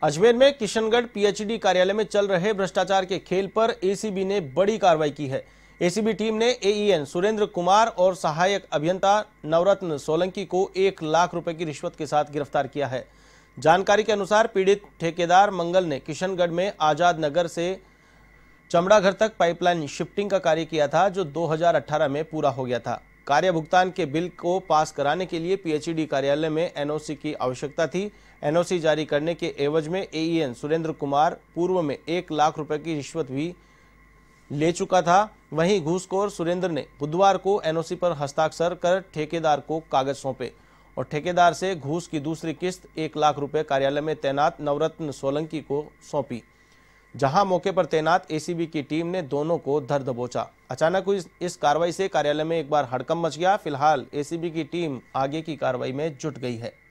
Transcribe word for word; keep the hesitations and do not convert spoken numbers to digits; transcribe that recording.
अजमेर में किशनगढ़ पीएचडी कार्यालय में चल रहे भ्रष्टाचार के खेल पर एसीबी ने बड़ी कार्रवाई की है। एसीबी टीम ने एईएन सुरेंद्र कुमार और सहायक अभियंता नवरत्न सोलंकी को एक लाख रुपए की रिश्वत के साथ गिरफ्तार किया है। जानकारी के अनुसार पीड़ित ठेकेदार मंगल ने किशनगढ़ में आजाद नगर से चमड़ाघर तक पाइपलाइन शिफ्टिंग का कार्य किया था, जो दो हज़ार अठारह में पूरा हो गया था। कार्य भुगतान के बिल को पास कराने के लिए पीएचडी कार्यालय में एनओसी की आवश्यकता थी। एनओसी जारी करने के एवज में एईएन सुरेंद्र कुमार पूर्व में एक लाख रुपए की रिश्वत भी ले चुका था। वहीं घूसखोर सुरेंद्र ने बुधवार को एनओसी पर हस्ताक्षर कर ठेकेदार को कागज सौंपे और ठेकेदार से घूस की दूसरी किस्त एक लाख रुपए कार्यालय में तैनात नवरत्न सोलंकी को सौंपी, जहां मौके पर तैनात एसीबी की टीम ने दोनों को धर दबोचा। अचानक हुई इस कार्रवाई से कार्यालय में एक बार हड़कंप मच गया। फिलहाल एसीबी की टीम आगे की कार्रवाई में जुट गई है।